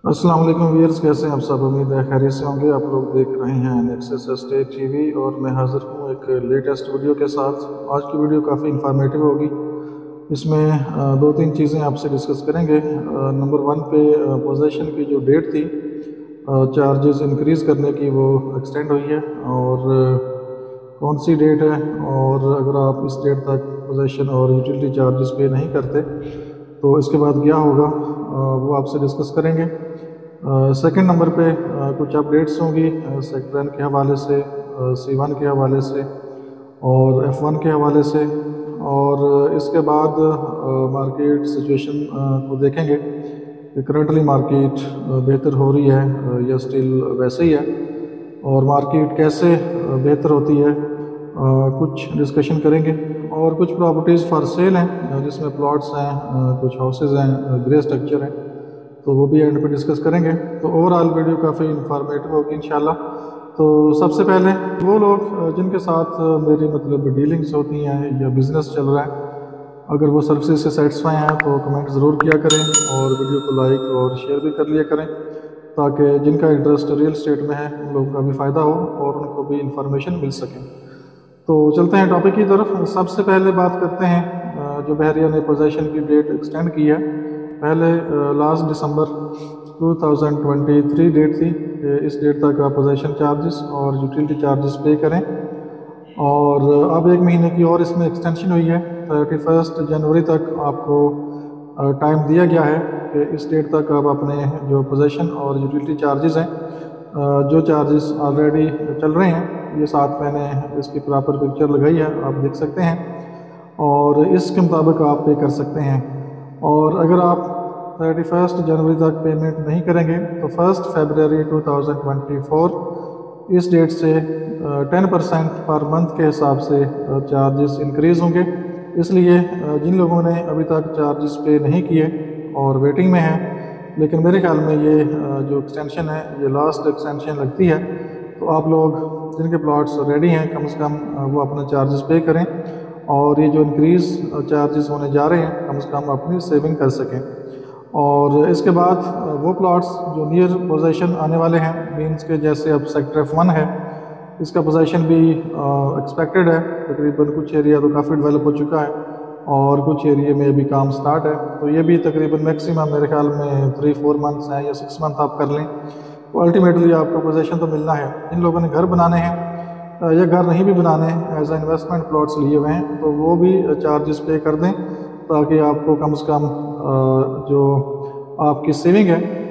अस्सलाम वालेकुम व्यूअर्स, कैसे हैं आप सब। उम्मीद है खैरियत से होंगे। आप लोग देख रहे हैं नेक्सस स्टेट टीवी और मैं हाज़िर हूँ एक लेटेस्ट वीडियो के साथ। आज की वीडियो काफ़ी इंफॉर्मेटिव होगी। इसमें दो तीन चीज़ें आपसे डिस्कस करेंगे। नंबर वन पे पोजीशन की जो डेट थी चार्जेस इंक्रीज़ करने की, वो एक्सटेंड हुई है और कौन सी डेट है, और अगर आप इस डेट तक पोजीशन और यूटिलिटी चार्जेस पे नहीं करते तो इसके बाद क्या होगा, वो आपसे डिस्कस करेंगे। सेकंड नंबर पे कुछ अपडेट्स होंगी सेक्टर एन के हवाले से, C1 के हवाले से और F1 के हवाले से। और इसके बाद मार्केट सिचुएशन को देखेंगे कि करंटली मार्केट बेहतर हो रही है या स्टिल वैसे ही है, और मार्केट कैसे बेहतर होती है कुछ डिस्कशन करेंगे। और कुछ प्रॉपर्टीज़ फॉर सेल हैं जिसमें प्लॉट्स हैं, कुछ हाउसेज हैं, ग्रे स्ट्रक्चर हैं, तो वो भी एंड पे डिस्कस करेंगे। तो ओवरऑल वीडियो काफ़ी इंफॉर्मेटिव होगी इंशाल्लाह। तो सबसे पहले वो लोग जिनके साथ मेरी मतलब डीलिंग्स होती हैं या बिज़नेस चल रहा है, अगर वो सर्विसेज से सेटिस्फाई हैं तो कमेंट ज़रूर किया करें और वीडियो को लाइक और शेयर भी कर लिया करें, ताकि जिनका इंटरेस्ट रियल स्टेट में है उन लोगों का भी फ़ायदा हो और उनको भी इंफॉर्मेशन मिल सके। तो चलते हैं टॉपिक की तरफ। सबसे पहले बात करते हैं जो बहरिया ने पोजीशन की डेट एक्सटेंड की है। पहले लास्ट दिसंबर 2023 डेट थी कि इस डेट तक आप पोजीशन चार्जेस और यूटिलिटी चार्जेस पे करें, और अब एक महीने की और इसमें एक्सटेंशन हुई है। 31 जनवरी तक आपको टाइम दिया गया है कि इस डेट तक आप अपने जो पोजीशन और यूटिलिटी चार्जेस हैं, जो चार्जेस ऑलरेडी चल रहे हैं, ये साथ मैंने इसकी प्रॉपर पिक्चर लगाई है, आप देख सकते हैं, और इसके मुताबिक आप पे कर सकते हैं। और अगर आप 31 जनवरी तक पेमेंट नहीं करेंगे तो 1 फरवरी 2024 इस डेट से 10% पर मंथ के हिसाब से चार्जेस इंक्रीज़ होंगे। इसलिए जिन लोगों ने अभी तक चार्जेस पे नहीं किए और वेटिंग में हैं, लेकिन मेरे ख्याल में ये जो एक्सटेंशन है ये लास्ट एक्सटेंशन लगती है, तो आप लोग जिनके प्लॉट्स रेडी हैं कम से कम वो अपने चार्जेस पे करें, और ये जो इंक्रीज़ चार्जेस होने जा रहे हैं कम से कम अपनी सेविंग कर सकें। और इसके बाद वो प्लॉट्स जो नियर पोजीशन आने वाले हैं, मींस के जैसे अब सेक्टर F1 है, इसका पोजीशन भी एक्सपेक्टेड है। तकरीबन कुछ एरिया तो काफ़ी डेवलप हो चुका है और कुछ एरिया में अभी काम स्टार्ट है, तो ये भी तकरीबन मैक्सिमम मेरे ख्याल में 3-4 मंथ्स हैं या 6 मंथ आप कर लें, तो अल्टीमेटली आपको पोजीशन तो मिलना है। इन लोगों ने घर बनाने हैं या घर नहीं भी बनाने एज ए इन्वेस्टमेंट प्लॉट्स लिए हुए हैं, तो वो भी चार्जेस पे कर दें, ताकि आपको कम से कम जो आपकी सेविंग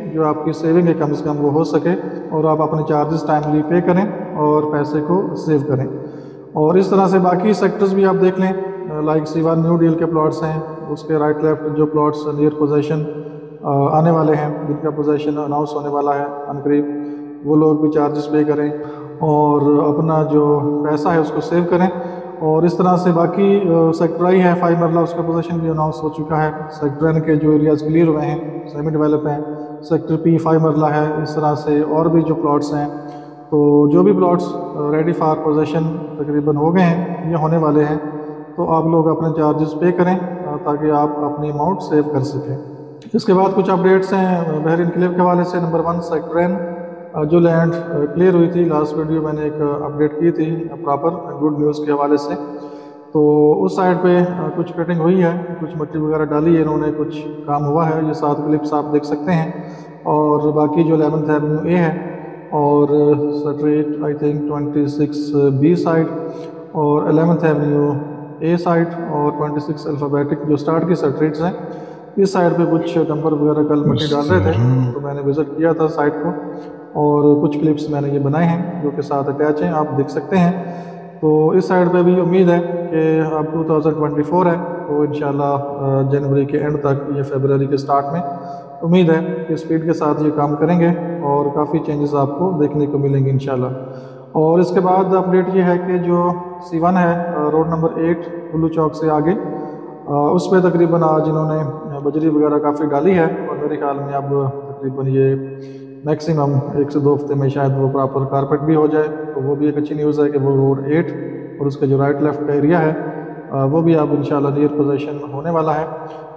है कम से कम वो हो सके, और आप अपने चार्जेस टाइमली पे करें और पैसे को सेव करें। और इस तरह से बाकी सेक्टर्स भी आप देख लें, लाइक C1 न्यू डील के प्लॉट्स हैं, उसके राइट लेफ्ट जो प्लॉट्स नियर पोजीशन आने वाले हैं, जिनका पोजीशन अनाउंस होने वाला है अनकरीब, वो लोग भी चार्जेस पे करें और अपना जो पैसा है उसको सेव करें। और इस तरह से बाकी सेक्टर आई है 5 मरला, उसका पोजीशन भी अनाउंस हो चुका है। सेक्टर एन के जो एरियाज़ क्लियर हुए हैं, सेमी डेवलप हैं। सेक्टर P 5 मरला है। इस तरह से और भी जो प्लॉट्स हैं, तो जो भी प्लॉट्स रेडी फॉर पोजीशन तकरीबन हो गए हैं या होने वाले हैं, तो आप लोग अपने चार्जेस पे करें ताकि आप अपनी अमाउंट सेव कर सकें। इसके बाद कुछ अपडेट्स हैं बहरीन इनक्लेव के हवाले से। नंबर 1 सेक्टर एन जो लैंड क्लियर हुई थी, लास्ट वीडियो मैंने एक अपडेट की थी प्रॉपर गुड न्यूज़ के हवाले से, तो उस साइड पे कुछ कटिंग हुई है, कुछ मिट्टी वगैरह डाली है इन्होंने, कुछ काम हुआ है, ये 7 क्लिप्स आप देख सकते हैं। और बाकी जो 11th एवेन्यू ए है और street I think 26B side और 11th एवेन्यू ए साइड और 26 अल्फ़ाबेटिक जो स्टार्ट की स्ट्रीट्स हैं, इस साइड पे कुछ डंपर वगैरह कल मिट्टी डाल रहे थे, तो मैंने विज़िट किया था साइट को, और कुछ क्लिप्स मैंने ये बनाए हैं जो कि साथ अटैच हैं, आप देख सकते हैं। तो इस साइड पे भी उम्मीद है कि अब 2024 है, तो इंशाल्लाह जनवरी के एंड तक या फरवरी के स्टार्ट में उम्मीद है कि स्पीड के साथ ये काम करेंगे और काफ़ी चेंजेस आपको देखने को मिलेंगे इंशाल्लाह। और इसके बाद अपडेट ये है कि जो C1 है रोड नंबर 8 बुल्लू चौक से आगे, उस पर तकरीबन आज इन्होंने बजरी वगैरह काफ़ी डाली है, और मेरे ख्याल में अब तकरीबन ये मैक्सिमम 1 से 2 हफ्ते में शायद वो प्रॉपर कारपेट भी हो जाए, तो वो भी एक अच्छी न्यूज़ है कि वो रोड 8 और उसका जो राइट लेफ्ट का एरिया है वो भी अब इंशाल्लाह नियर पोजीशन होने वाला है।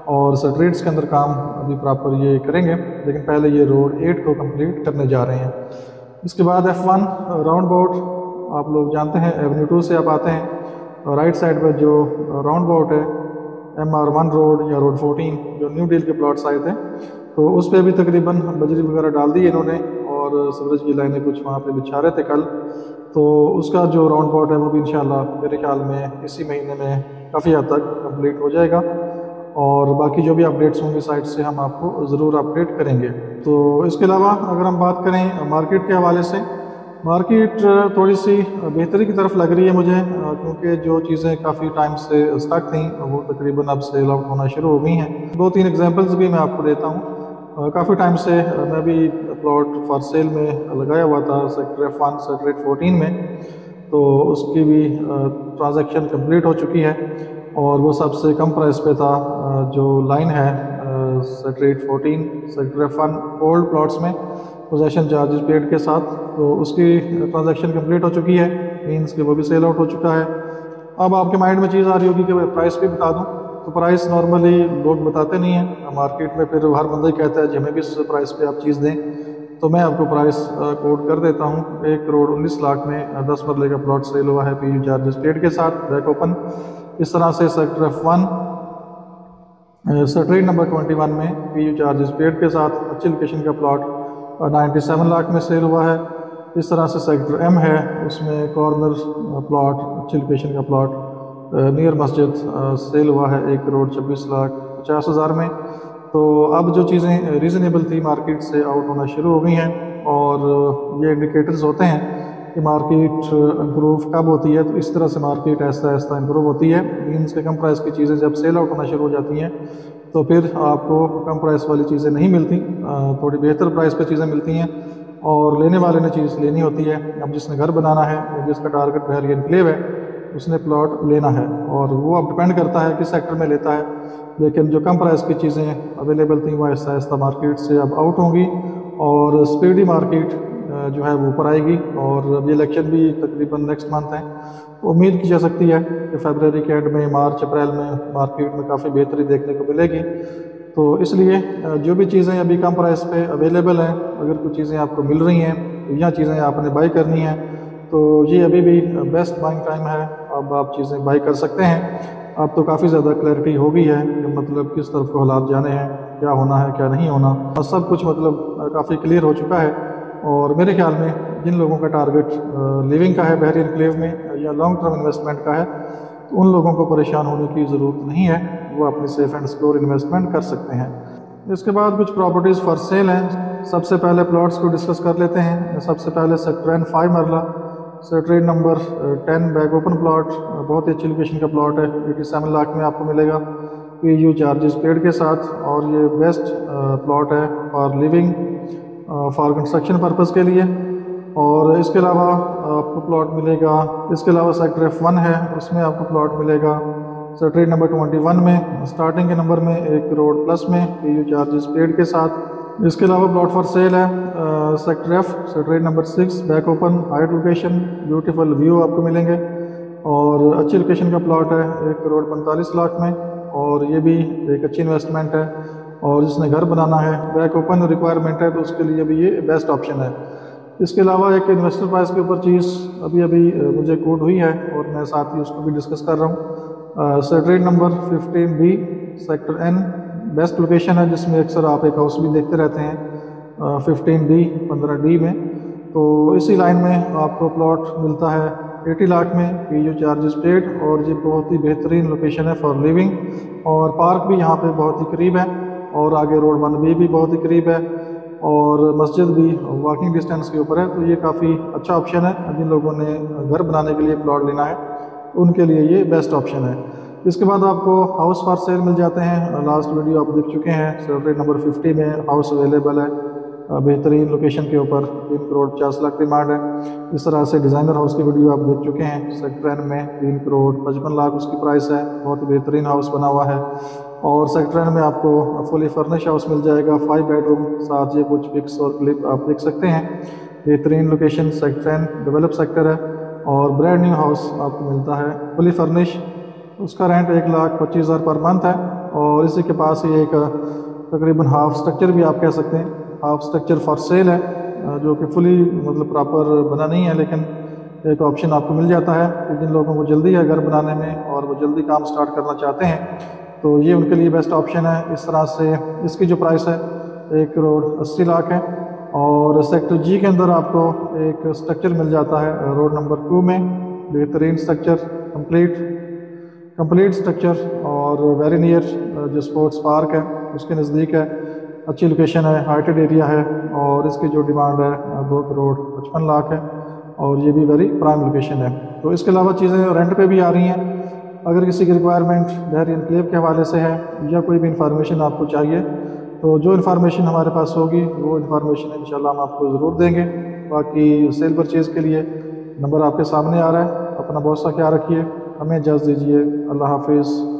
और स्ट्रीट्स के अंदर काम अभी प्रॉपर ये करेंगे, लेकिन पहले ये रोड 8 को कंप्लीट करने जा रहे हैं। इसके बाद F1 राउंड अबाउट, आप लोग जानते हैं एवेन्यू 2 से आप आते हैं, राइट साइड पर जो राउंड अबाउट है MR1 रोड या रोड 14 जो न्यू डील के प्लॉट्स आए थे, तो उस पर भी तकरीबन बजरी वगैरह डाल दी इन्होंने और सीवरेज की लाइनें कुछ वहाँ पे बिछा रहे थे कल। तो उसका जो राउंड अबाउट है वो भी इंशाल्लाह मेरे ख्याल में इसी महीने में काफ़ी हद तक कंप्लीट हो जाएगा, और बाकी जो भी अपडेट्स होंगे साइट से हम आपको ज़रूर अपडेट करेंगे। तो इसके अलावा अगर हम बात करें मार्केट के हवाले से, मार्केट थोड़ी सी बेहतरी की तरफ लग रही है मुझे, क्योंकि जो चीज़ें काफ़ी टाइम से स्टक थी वो तकरीबन अब सेल आउट होना शुरू हो गई हैं। 2-3 एग्जांपल्स भी मैं आपको देता हूँ। काफ़ी टाइम से मैं भी प्लॉट फॉर सेल में लगाया हुआ था सेक्टर F1 सेक्टर 14 में, तो उसकी भी ट्रांजैक्शन कंप्लीट हो चुकी है और वो सबसे कम प्राइस पे था। जो लाइन है sector 14 sector F1 old plots में पोजेशन चार्जेस पेड के साथ, तो उसकी ट्रांजैक्शन कंप्लीट हो चुकी है, मीन्स कि वो भी सेल आउट हो चुका है। अब आपके माइंड में चीज़ आ रही होगी कि प्राइस भी बता दूं, तो प्राइस नॉर्मली लोग बताते नहीं हैं मार्केट में, फिर हर बंदा ही कहता है जी हमें भी इस प्राइस पे आप चीज़ दें। तो मैं आपको प्राइस कोट कर देता हूँ। 1 करोड़ 19 लाख में 10 मरले का प्लॉट सेल हुआ है PU चार्जेस पेड के साथ, बैक ओपन। इस तरह से सेक्टर F1 सेक्टर नंबर 21 में PU चार्जेस पेड के साथ अच्छी लोकेशन का प्लॉट 97 लाख में सेल हुआ है। इस तरह से सेक्टर M है, उसमें कॉर्नर प्लॉट अच्छी लोकेशन का प्लॉट नियर मस्जिद सेल हुआ है 1 करोड़ 26 लाख 50 हज़ार में। तो अब जो चीज़ें रीज़नेबल थी मार्केट से आउट होना शुरू हो गई हैं, और ये इंडिकेटर्स होते हैं कि मार्केट इम्प्रूव कब होती है। तो इस तरह से मार्केट ऐसा ऐसा इम्प्रूव होती है, मीन्स के कम प्राइस की चीज़ें जब सेल आउट होना शुरू हो जाती हैं तो फिर आपको कम प्राइस वाली चीज़ें नहीं मिलती, थोड़ी बेहतर प्राइस पे चीज़ें मिलती हैं, और लेने वाले ने चीज़ लेनी होती है। अब जिसने घर बनाना है या जिसका टारगेट बहरिया एनक्लेव है उसने प्लॉट लेना है, और वो अब डिपेंड करता है किस सेक्टर में लेता है। लेकिन जो कम प्राइस की चीज़ें अवेलेबल थी वो आहिस्ता आहिस्ता मार्केट से अब आउट होंगी, और स्पीडी मार्केट जो है वो ऊपर आएगी। और अब ये इलेक्शन भी तकरीबन नेक्स्ट मंथ है, उम्मीद की जा सकती है कि फरवरी के एंड में मार्च अप्रैल में मार्केट में काफ़ी बेहतरी देखने को मिलेगी। तो इसलिए जो भी चीज़ें अभी कम प्राइस पे अवेलेबल हैं, अगर कुछ चीज़ें आपको मिल रही हैं तो यह चीज़ें आपने बाई करनी है, तो ये अभी भी बेस्ट बाइंग टाइम है। अब आप चीज़ें बाई कर सकते हैं। अब तो काफ़ी ज़्यादा क्लैरिटी हो गई है कि मतलब किस तरफ को हालात जाने हैं, क्या होना है क्या नहीं होना, और सब कुछ मतलब काफ़ी क्लियर हो चुका है। और मेरे ख्याल में जिन लोगों का टारगेट लिविंग का है बहरिया एनक्लेव में या लॉन्ग टर्म इन्वेस्टमेंट का है, तो उन लोगों को परेशान होने की ज़रूरत नहीं है, वो अपनी सेफ एंड सिक्योर इन्वेस्टमेंट कर सकते हैं। इसके बाद कुछ प्रॉपर्टीज़ फॉर सेल हैं। सबसे पहले प्लॉट्स को डिस्कस कर लेते हैं। सबसे पहले सेक्टर N 5 मरला sector number 10 back open plot, बहुत ही अच्छी लोकेशन का प्लॉट है, 87 लाख में आपको मिलेगा PU चार्जेस पेड के साथ, और ये बेस्ट प्लॉट है for living for construction purpose के लिए। और इसके अलावा आपको प्लॉट मिलेगा, इसके अलावा सेक्टर F1 है, उसमें आपको प्लॉट मिलेगा सेक्टर नंबर 21 में स्टार्टिंग के नंबर में 1 करोड़ प्लस में PU चार्जेस पेड के साथ। इसके अलावा प्लॉट फॉर सेल है sector F sector number 6 back open height location, beautiful view आपको मिलेंगे, और अच्छी लोकेशन का प्लॉट है 1 करोड़ 45 लाख में, और ये भी एक अच्छी इन्वेस्टमेंट है। और जिसने घर बनाना है, बैक ओपन रिक्वायरमेंट है, तो उसके लिए भी ये बेस्ट ऑप्शन है। इसके अलावा एक इन्वेस्टर प्राइस के ऊपर चीज़ अभी मुझे कोड हुई है और मैं साथ ही उसको भी डिस्कस कर रहा हूँ। Sector number 15B sector N best location है, जिसमें अक्सर आप एक हाउस भी देखते रहते हैं 15D 15D में। तो इसी लाइन में आपको प्लॉट मिलता है 80 लाख में PU चार्जेस पेड, और ये बहुत ही बेहतरीन लोकेशन है फॉर लिविंग, और पार्क भी यहाँ पे बहुत ही करीब है, और आगे रोड 1B भी बहुत ही करीब है, और मस्जिद भी वॉकिंग डिस्टेंस के ऊपर है। तो ये काफ़ी अच्छा ऑप्शन है जिन लोगों ने घर बनाने के लिए प्लॉट लेना है, उनके लिए ये बेस्ट ऑप्शन है। इसके बाद आपको हाउस फॉर सेल मिल जाते हैं। लास्ट वीडियो आप देख चुके हैं, सेक्टर नंबर 50 में हाउस अवेलेबल है बेहतरीन लोकेशन के ऊपर, 3 करोड़ 50 लाख डिमांड है। इस तरह से डिज़ाइनर हाउस की वीडियो आप देख चुके हैं, सेक्टर N में 3 करोड़ 55 लाख उसकी प्राइस है, बहुत ही बेहतरीन हाउस बना हुआ है। और सेक्टर N में आपको फुली फर्निश हाउस मिल जाएगा, 5 बेडरूम, साथ ये कुछ पिक्स और क्लिप आप देख सकते हैं। बेहतरीन location sector N develop sector है, और ब्रांड न्यू हाउस आपको मिलता है फुली फर्निश, उसका रेंट 1,25,000 पर मंथ है, और इसी के पास ही एक तकरीबन हाफ स्ट्रक्चर भी आप कह सकते हैं, हाफ स्ट्रक्चर फॉर सेल है, जो कि फुली मतलब प्रॉपर बना नहीं है, लेकिन एक ऑप्शन आपको मिल जाता है कि जिन लोगों को जल्दी है घर बनाने में और वो जल्दी काम स्टार्ट करना चाहते हैं तो ये उनके लिए बेस्ट ऑप्शन है। इस तरह से इसकी जो प्राइस है 1,80,00,000 है। और सेक्टर जी के अंदर आपको एक स्ट्रक्चर मिल जाता है रोड नंबर 2 में, बेहतरीन स्ट्रक्चर, कंप्लीट स्ट्रक्चर और वेरी नियर जो स्पोर्ट्स पार्क है उसके नज़दीक है, अच्छी लोकेशन है, हाइटेड एरिया है और इसकी जो डिमांड है 2,55,00,000 है और ये भी वेरी प्राइम लोकेशन है। तो इसके अलावा चीज़ें रेंट पे भी आ रही हैं। अगर किसी की रिक्वायरमेंट बहरी एनक्लेव के हवाले से है या कोई भी इन्फॉर्मेशन आपको चाहिए तो जो इन्फॉर्मेशन हमारे पास होगी वो इन्फॉर्मेशन इंशाल्लाह हम आपको ज़रूर देंगे। बाकी सेल परचेज़ के लिए नंबर आपके सामने आ रहा है। अपना बहुत सा ख्याल रखिए, हमें इजाज़त दीजिए, अल्लाह हाफिज़।